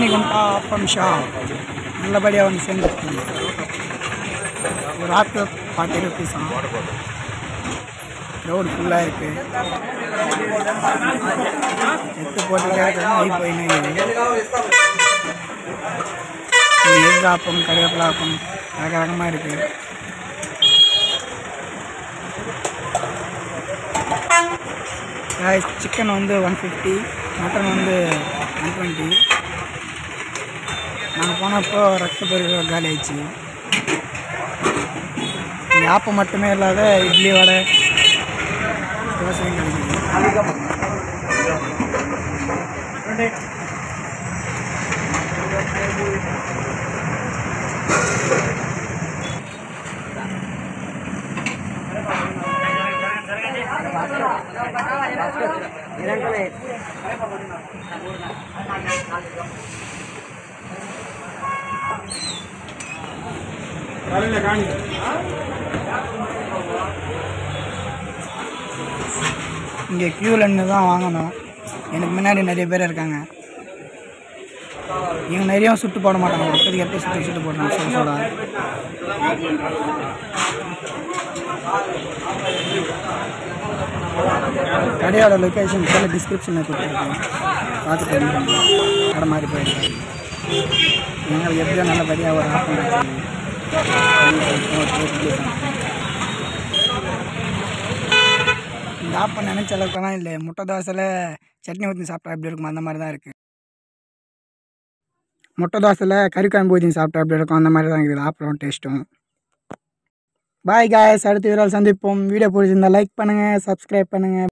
மணிகுண்டா அப்பம் ஷா நல்லபடியாக வந்து சேர்ந்துருக்கீங்க. ஒரு ஆற்று 40 rupees க்ரௌடு ஃபுல்லாக இருக்குது. எடுத்து போட்டுட்டே இருக்காங்க. போயின்னு எக் ஆப்பம் கருவேப்பிலை ஆப்பம் ரகரகமாக இருக்குது. சிக்கன் வந்து 150, மட்டன் வந்து 120. நாங்கள் போனப்போ ரத்த பொருள் காலி ஆயிடுச்சு. ஆப்பம் மட்டுமே இல்லாத இட்லி வடை தோசையும் கிடைக்குது. இங்கே க்யூவில் நின்று தான் வாங்கணும். எனக்கு முன்னாடி நிறைய பேர் இருக்காங்க. இவங்க நிறைய சுட்டு போட மாட்டாங்க. அப்போதைக்கு எப்போ சுட்டு போடுறாங்க சோடா. கடையோட லொக்கேஷன் கீழே டிஸ்கிரிப்ஷனில் கொடுத்துருக்கேன். பார்த்துட்டு வந்துடுங்க. கடை மாதிரி போயிருக்கேன். எங்களுக்கு எப்படியோ நல்லபடியாக ஒரு ஆப்பம் இந்த ஆப்பம் நினச்ச அளவுக்குலாம் இல்லை. முட்டை தோசையில் சட்னி ஊற்றி சாப்பிட்டா எப்படி இருக்கும் அந்த மாதிரி தான் இருக்குது. முட்டை தோசையில் கறிக்குழம்பு ஊற்றி சாப்பிட்டா எப்படி இருக்கும் அந்த மாதிரி தான் இருக்குது ஆப்பம் டேஸ்ட்டும். பாய் காய்ஸ், அடுத்த வீடியோவில் சந்திப்போம். வீடியோ பிடிச்சிருந்தால் லைக் பண்ணுங்கள், சப்ஸ்கிரைப் பண்ணுங்கள்.